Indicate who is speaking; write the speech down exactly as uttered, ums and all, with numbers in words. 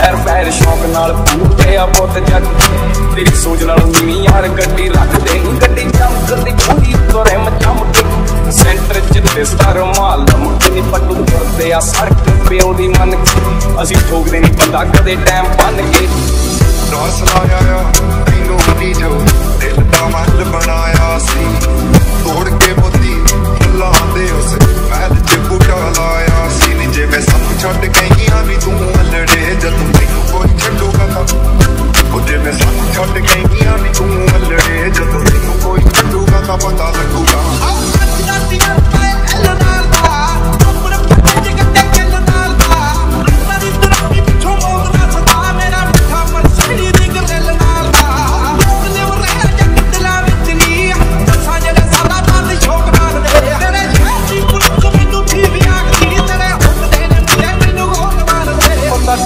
Speaker 1: पैर पैर शौक नाल पूरे आ बहुत जग तेरी सोच नाल नीवी यार गड्डी रख दे गड्डी चमकदी पूरी तोरे चमके सेंटर च दिसदा रुमाल मुंडे पट्टू तुरदे आ सड़क प्यो दी मन असीं ठोकदे नहीं पता कदे टाइम बन के
Speaker 2: रस लाया तैनू नी जो दिल दा महल बनाया सी तोड़ के मोती फुल्लां दे उस महल च बूटा लाया सी नी जे मैं सब छड्ड गई नी तू अलड़े जद